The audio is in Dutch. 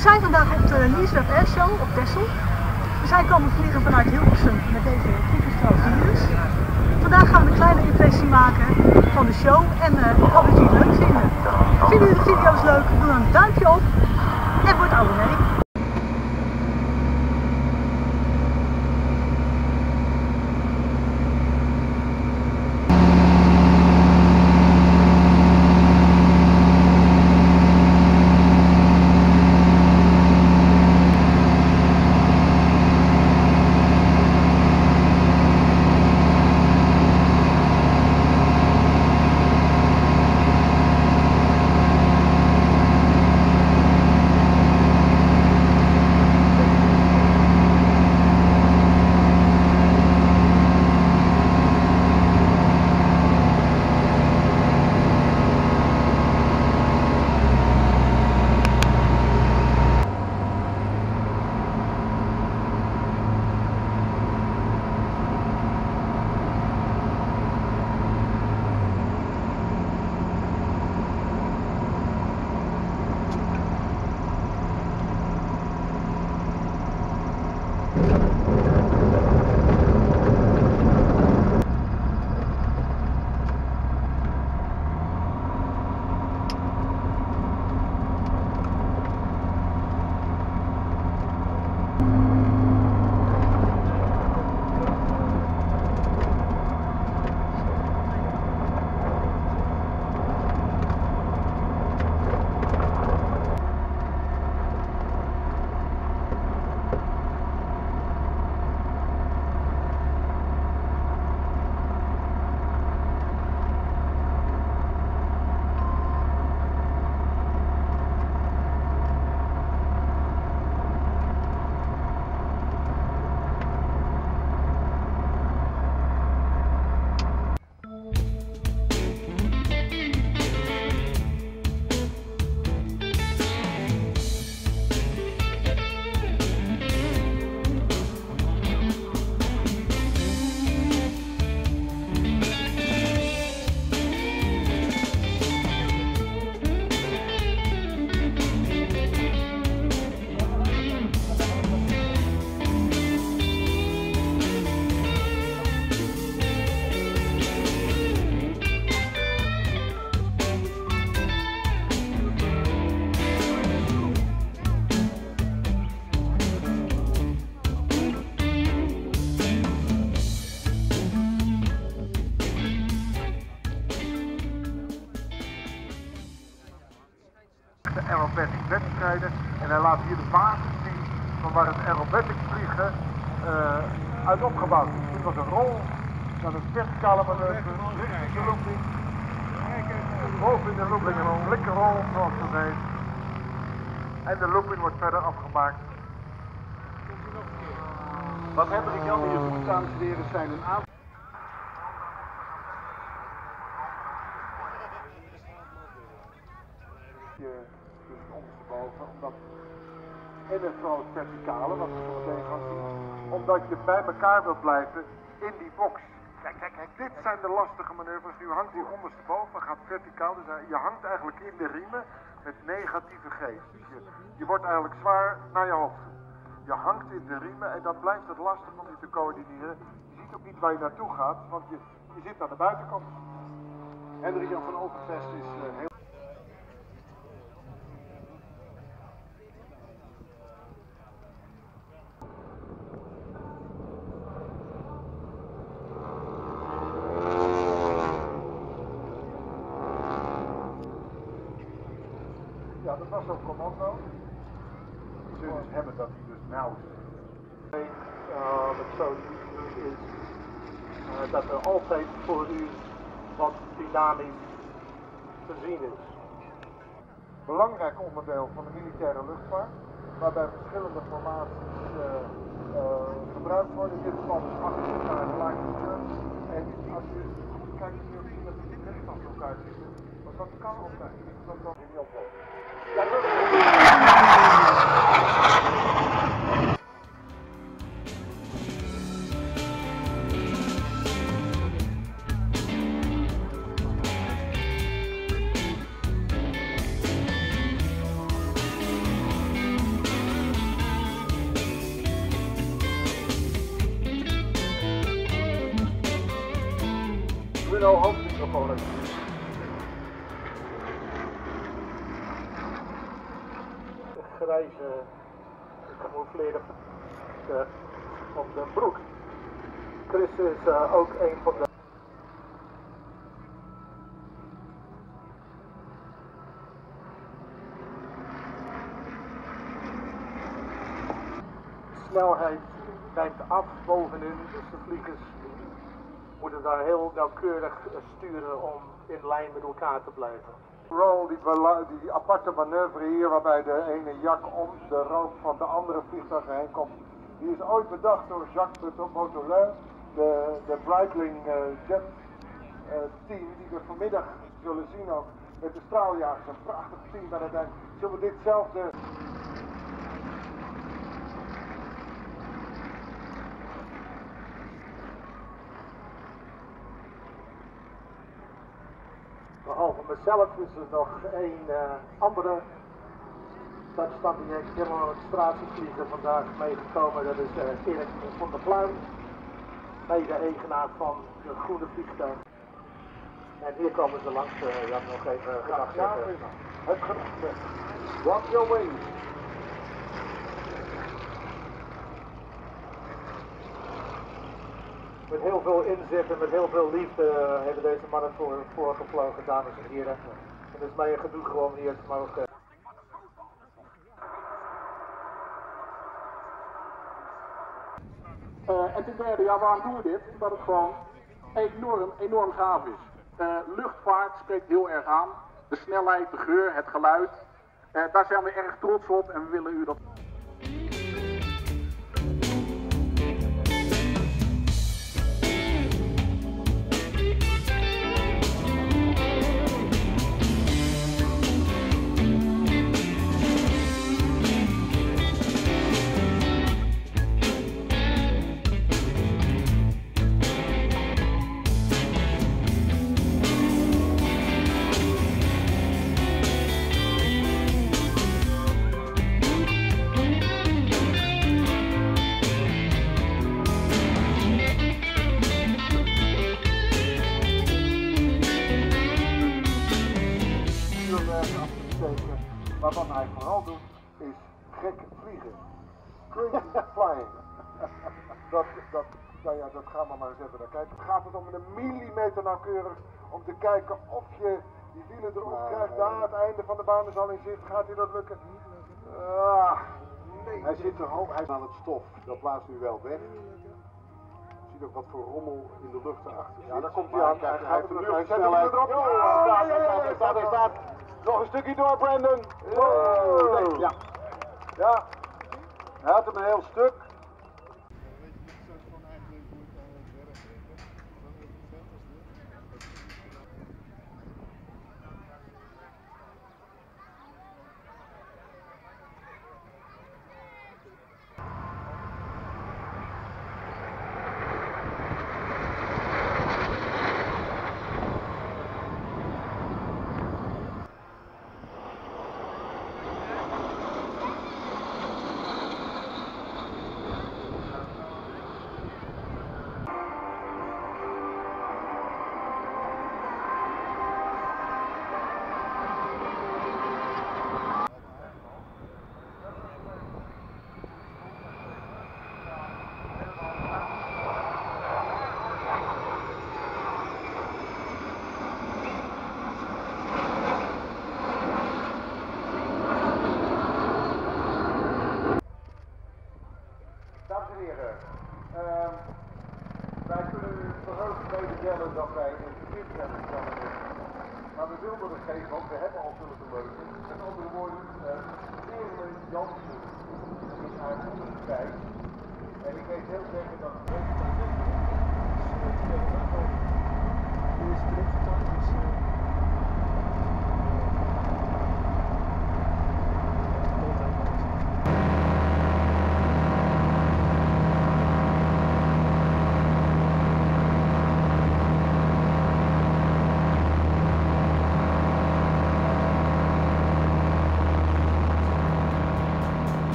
zijn vandaag op de Liesweb Air Show op Texel. We zijn komen vliegen vanuit Hilversum met deze toestel Virus. Vandaag gaan we een kleine impressie maken van de show en ik hoop dat jullie het leuk vinden. Vinden jullie de video's leuk? Doe dan een duimpje op en word abonnee. De aerobatic wedstrijden en hij laat hier de basis zien van waar het aerobatic vliegen uit opgebouwd is. Dit was een rol, dan een verticale manoeuvre, richting de looping, boven in de looping een blikkenrol zoals dat heet. En de looping wordt verder afgemaakt. Wat Hendrik Jan hier doet, dames en heren, zijn een aantal. Dus ondersteboven, omdat en het vooral het verticale, wat we zo meteen gaan zien, omdat je bij elkaar wilt blijven in die box. Kijk, kijk, kijk, dit zijn de lastige manoeuvres. Nu hangt hij ondersteboven, gaat verticaal, dus je hangt eigenlijk in de riemen met negatieve geest. Dus je wordt eigenlijk zwaar naar je hoofd toe. Je hangt in de riemen en dan blijft het lastig om je te coördineren. Je ziet ook niet waar je naartoe gaat, want je zit aan de buitenkant. Hendrik Jan van Overvest is heel... Ja, dat was ook commando. Je zult dus hebben dat hij dus nauw is. Het zo is dat er altijd voor u wat dynamisch te zien is. Belangrijk onderdeel van de militaire luchtvaart, waarbij verschillende formaties gebruikt worden. In dit geval dus achter elkaar gelijk. En als je kijkt hier zie je dat die recht achter elkaar zitten. Want dat kan altijd. Dat kan niet oplossen. Bruno hoofdmicrofoon. De grijze gecamoufleerde op de broek. Chris is ook een van de... Snelheid neemt af bovenin, dus de vliegers moeten daar heel nauwkeurig sturen om in lijn met elkaar te blijven. Roll, die aparte manoeuvre hier waarbij de ene jak om de rook van de andere vliegtuigen heen komt, die is ooit bedacht door Jacques Motolin, de Breitling Jet team die we vanmiddag zullen zien ook met de straaljagers. Een prachtig team bij het eind. Zullen we ditzelfde... Behalve mezelf is er nog één andere Dutch-Stamping demonstratievlieger vandaag meegekomen. Dat is Erik van der Pluim, mede-eigenaar van de groene vliegtuig. En hier komen ze langs, Jan, nog even gedacht zeggen. Het gedacht. Drop your wings. Met heel veel inzet en met heel veel liefde hebben deze mannen voorgevlogen, dames en heren. En het is mij een genoegen om hier te mogen. En ten derde, ja, waarom doen we dit? Omdat het gewoon enorm gaaf is. Luchtvaart spreekt heel erg aan. De snelheid, de geur, het geluid. Daar zijn we erg trots op en we willen u dat... Maar wat hij vooral doet, is gek vliegen. Crazy flying. Dat gaan we maar eens even naar kijken. Gaat het om een millimeter nauwkeurig om te kijken of je die wielen erop krijgt. Daar, het einde van de baan is al in zicht. Gaat hij dat lukken? Nee. Hij zit er hoog aan het stof. Dat blaast nu wel weg. Je ziet ook wat voor rommel in de lucht erachter zit. Ja, daar komt hij aan. Hij gaat er nu snelheid. Hij staat. Nog een stukje door, Brandon. Ja. Ja. Hij had hem een heel stuk. Wij kunnen u verheugd mededelen dat wij in het begin zijn gekomen. Maar we wilden het geven, want we hebben al zulke leuke. Met andere woorden, Veerle Jansen is haar moeder bij. En ik weet heel zeker dat het